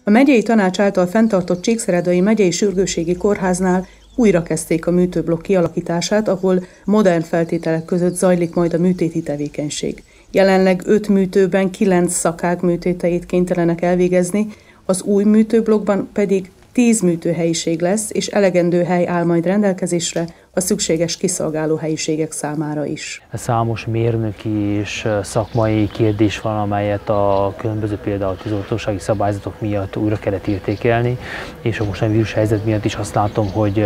A megyei tanács által fenntartott Csíkszeredai megyei sürgősségi kórháznál újra kezdték a műtőblokk kialakítását, ahol modern feltételek között zajlik majd a műtéti tevékenység. Jelenleg 5 műtőben 9 szakák műtéteit kénytelenek elvégezni, az új műtőblokkban pedig 10 műtőhelyiség lesz, és elegendő hely áll majd rendelkezésre a szükséges kiszolgáló helyiségek számára is. Számos mérnöki és szakmai kérdés van, amelyet a különböző például tűzoltósági szabályzatok miatt újra kellett értékelni, és a mostani vírushelyzet miatt is azt látom, hogy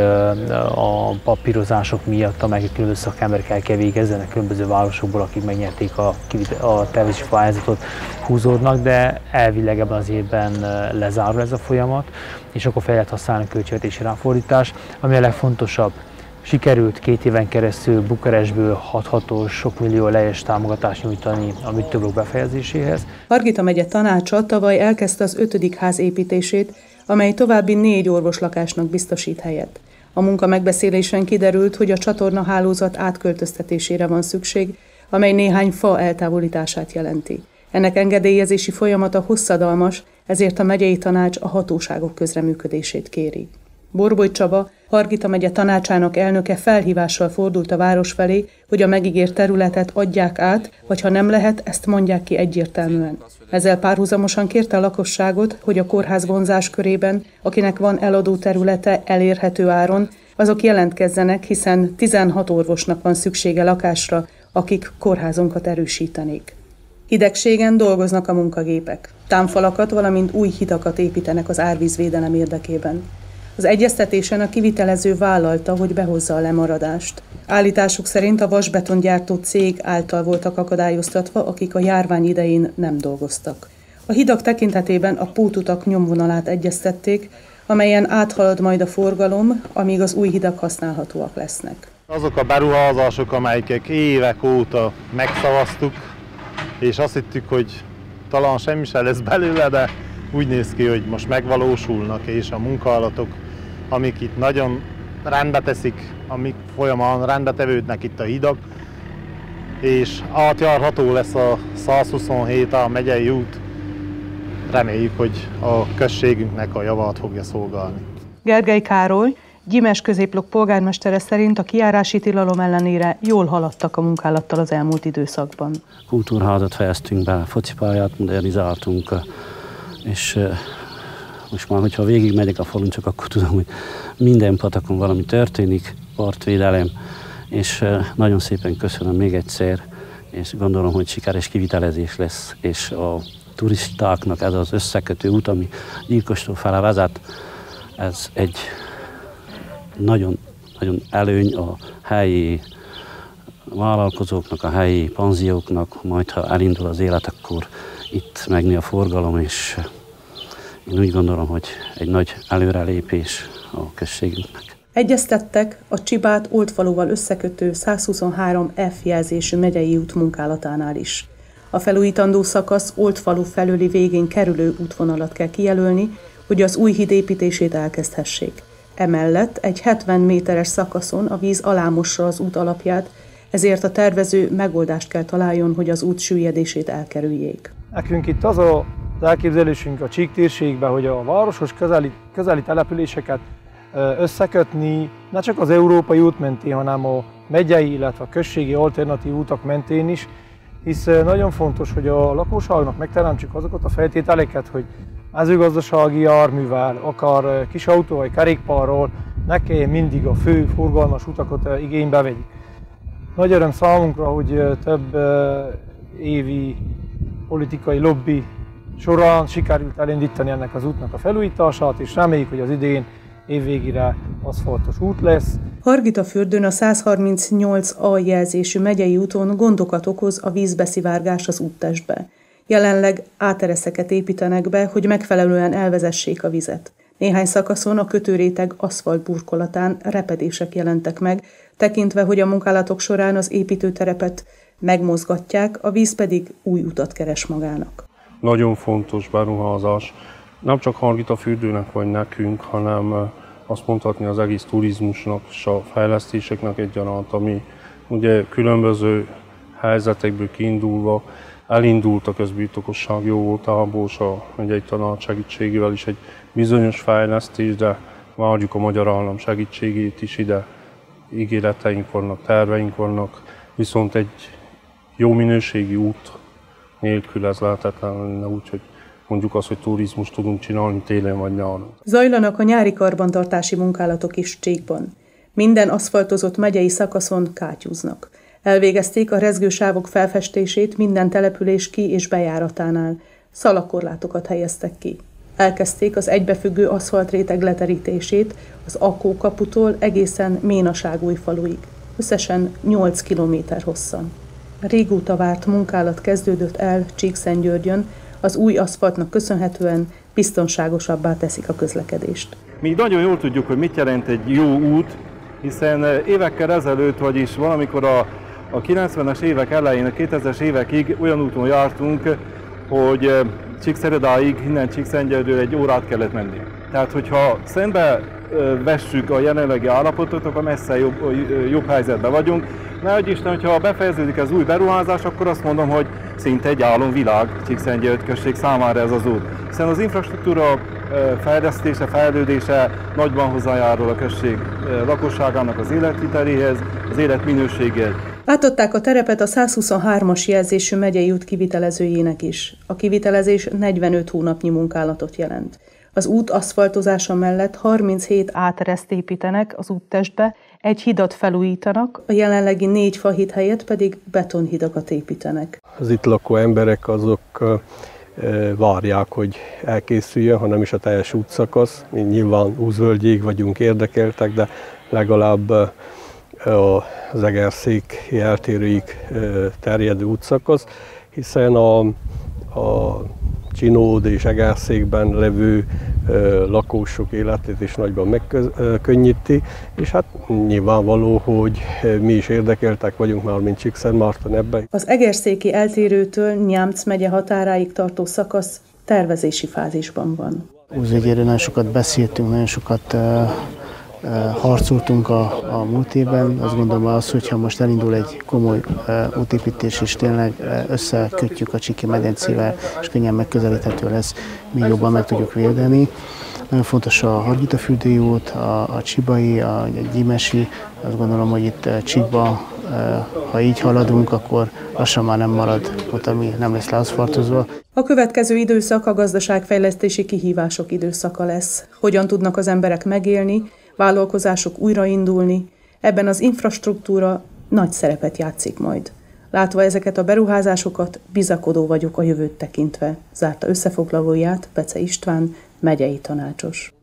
a papírozások miatt, amelyeket különböző szakemberek el kell végezzenek különböző városokból, akik megnyerték a tervezési pályázatot, húzódnak, de elvileg ebben az évben lezárul ez a folyamat, és akkor fel lehet használni a költségvetési ráfordítás, ami a legfontosabb. Sikerült 2 éven keresztül Bukarestből 6 sok millió lejes támogatást nyújtani a műtőblokk befejezéséhez. Margita megye tanácsa tavaly elkezdte az 5. ház építését, amely további 4 orvoslakásnak biztosít helyet. A munka megbeszélésen kiderült, hogy a csatornahálózat átköltöztetésére van szükség, amely néhány fa eltávolítását jelenti. Ennek engedélyezési folyamata hosszadalmas, ezért a megyei tanács a hatóságok közreműködését kéri. Borboly Csaba, Margita megye tanácsának elnöke felhívással fordult a város felé, hogy a megígért területet adják át, vagy ha nem lehet, ezt mondják ki egyértelműen. Ezzel párhuzamosan kérte a lakosságot, hogy a kórház vonzás körében, akinek van eladó területe elérhető áron, azok jelentkezzenek, hiszen 16 orvosnak van szüksége lakásra, akik kórházunkat erősítenék. Hidegségen dolgoznak a munkagépek. Támfalakat, valamint új hitakat építenek az árvízvédelem érdekében. Az egyeztetésen a kivitelező vállalta, hogy behozza a lemaradást. Állításuk szerint a vasbetongyártó cég által voltak akadályoztatva, akik a járvány idején nem dolgoztak. A hidak tekintetében a pótutak nyomvonalát egyeztették, amelyen áthalad majd a forgalom, amíg az új hidak használhatóak lesznek. Azok a beruházások, amelyek évek óta megszavaztuk, és azt hittük, hogy talán semmi se lesz belőle, de úgy néz ki, hogy most megvalósulnak, és a munkálatok, amik itt nagyon rendbe teszik, amik folyamán rendbe tevődnek itt a hidak, és átjárható lesz a 127 a megyei út. Reméljük, hogy a községünknek a javát fogja szolgálni. Gergely Károly, Gyimes középlok polgármestere szerint a kijárási tilalom ellenére jól haladtak a munkálattal az elmúlt időszakban. Kultúrházat fejeztünk be, focipályát modernizáltunk, és most már, hogyha végigmegyek a falun, csak akkor tudom, hogy minden patakon valami történik, partvédelem, és nagyon szépen köszönöm még egyszer, és gondolom, hogy sikeres kivitelezés lesz, és a turistáknak ez az összekötő út, ami Gyilkostól fele vezet, ez egy nagyon előny a helyi vállalkozóknak, a helyi panzióknak, majd ha elindul az élet, akkor itt megnő a forgalom, és én úgy gondolom, hogy egy nagy előrelépés a községünknek. Egyeztettek a Csibát Oldfaluval összekötő 123 F jelzésű megyei út munkálatánál is. A felújítandó szakasz Oldfalu felőli végén kerülő útvonalat kell kijelölni, hogy az új híd építését elkezdhessék. Emellett egy 70 méteres szakaszon a víz alámossa az út alapját, ezért a tervező megoldást kell találjon, hogy az út süllyedését elkerüljék. Nekünk itt az az elképzelésünk a Csík térségben, hogy a városos közeli településeket összekötni, ne csak az európai út mentén, hanem a megyei, illetve a községi alternatív utak mentén is, hisz nagyon fontos, hogy a lakosságnak megteremtsük azokat a feltételeket, hogy mezőgazdasági járművel, akár kis autó vagy kerékpárról ne kelljen mindig a fő forgalmas utakat igénybe vegyük. Nagy öröm számunkra, hogy több évi politikai lobby során sikerült elindítani ennek az útnak a felújítását, és reméljük, hogy az idén évvégére aszfaltos út lesz. Hargitafürdőn a 138A jelzésű megyei úton gondokat okoz a vízbeszivárgás az úttestbe. Jelenleg átereszeket építenek be, hogy megfelelően elvezessék a vizet. Néhány szakaszon a kötőréteg aszfalt burkolatán repedések jelentek meg, tekintve, hogy a munkálatok során az építőterepet megmozgatják, a víz pedig új utat keres magának. Nagyon fontos beruházás, nem csak Hargitafürdőnek vagy nekünk, hanem azt mondhatni az egész turizmusnak és a fejlesztéseknek egyaránt, ami ugye különböző helyzetekből kiindulva elindult a közbirtokosság, jó volt a Bósa megyei tanács segítségével is egy bizonyos fejlesztés, de várjuk a magyar állam segítségét is ide. Ígéreteink vannak, terveink vannak, viszont egy jó minőségi út nélkül ez lehetetlen lenne, úgyhogy mondjuk azt, hogy turizmust tudunk csinálni télen vagy nyáron. Zajlanak a nyári karbantartási munkálatok is Csíkban. Minden aszfaltozott megyei szakaszon kátyúznak. Elvégezték a rezgősávok felfestését minden település ki- és bejáratánál. szalagkorlátokat helyeztek ki. Elkezdték az egybefüggő aszfaltréteg leterítését az Akkó-kaputól egészen Ménaságújfaluig, összesen 8 kilométer hosszan. Régóta várt munkálat kezdődött el Csíkszentgyörgyön, az új aszfaltnak köszönhetően biztonságosabbá teszik a közlekedést. Mi nagyon jól tudjuk, hogy mit jelent egy jó út, hiszen évekkel ezelőtt, vagyis valamikor a 90-es évek elején, a 2000-es évekig olyan úton jártunk, hogy Csíkszeredáig, innen Csíkszentgyörgyről egy órát kellett menni. Tehát, hogyha szembe vessük a jelenlegi állapotot, akkor messze jobb helyzetben vagyunk. Nehogy Isten, hogyha befejeződik az új beruházás, akkor azt mondom, hogy szinte egy álomvilág Csíkszentgyörgy község számára ez az út. Hiszen az infrastruktúra fejlesztése, fejlődése nagyban hozzájárul a község lakosságának az életviteléhez, az életminőséghez. Átadták a terepet a 123-as jelzésű megyei út kivitelezőjének is. A kivitelezés 45 hónapnyi munkálatot jelent. Az út aszfaltozása mellett 37 átreszt építenek az úttestbe, egy hidat felújítanak, a jelenlegi 4 fahíd helyett pedig betonhidakat építenek. Az itt lakó emberek azok várják, hogy elkészüljön, ha nem is a teljes útszakasz. Mi nyilván Húzvölgyig vagyunk érdekeltek, de legalább az egerszéki eltérőig terjedő útszakasz, hiszen a Csinód és Egerszékben levő lakósok életét is nagyban megkönnyíti, és hát nyilvánvaló, hogy mi is érdekeltek vagyunk már, mint Csíkszentmárton ebben. Az egerszéki eltérőtől Nyámc megye határáig tartó szakasz tervezési fázisban van. Húzvegyéről nagyon sokat beszéltünk, nagyon sokat harcoltunk a múlt évben. Azt gondolom az, hogyha most elindul egy komoly útépítés, és tényleg összekötjük a Csíki medencével, és könnyen megközelíthető lesz, még jobban meg tudjuk védeni. Nagyon fontos a Hargitafürdői út, a Csibai, a Gyimesi. Azt gondolom, hogy itt Csíkba, ha így haladunk, akkor lassan már nem marad ott, ami nem lesz leaszfaltozva. A következő időszak a gazdaságfejlesztési kihívások időszaka lesz. Hogyan tudnak az emberek megélni, vállalkozások újraindulni, ebben az infrastruktúra nagy szerepet játszik majd. Látva ezeket a beruházásokat, bizakodó vagyok a jövőt tekintve, zárta összefoglalóját Bece István, megyei tanácsos.